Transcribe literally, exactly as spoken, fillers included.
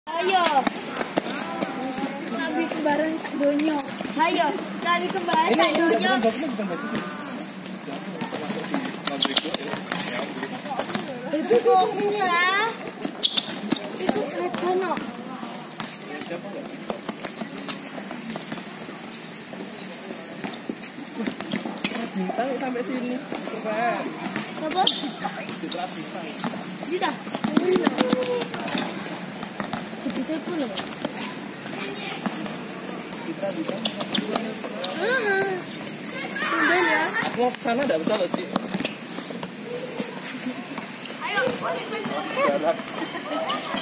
Ayo. Nabi kembaran sak donya. Ayo, nabi kembaran sak donya. Itu koknya. Itu ketono. Bintang sampai sini. Keren. Apa? Citra bintang. Tidak. Begitu pun loh. Citra bintang. Ah. Tumben ya. Aku mau kesana enggak bisa loh, Ci. Ayo, boleh.